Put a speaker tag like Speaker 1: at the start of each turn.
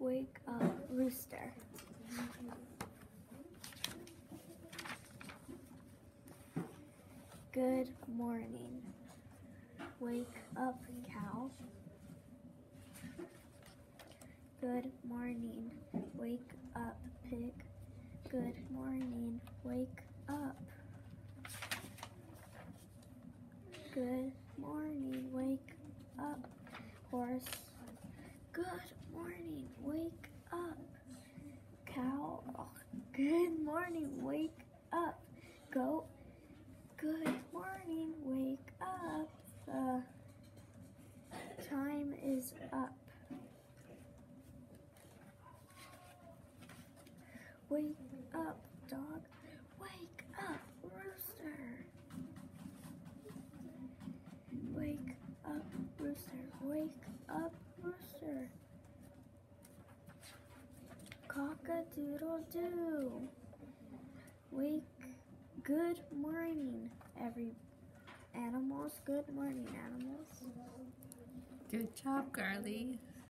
Speaker 1: Wake up, rooster. Good morning. Wake up, cow. Good morning. Wake up, pig. Good morning. Wake up. Good morning. Wake up, horse. Good morning. Wake up, cow. Oh, good morning. Wake up, goat. Good morning. Wake up. The time is up. Wake up, dog. Wake up, rooster. Wake up, rooster. Wake up, rooster. Cock-a-doodle-doo. Wake. Good morning, every animals. Good morning, animals.
Speaker 2: Good job, Carly.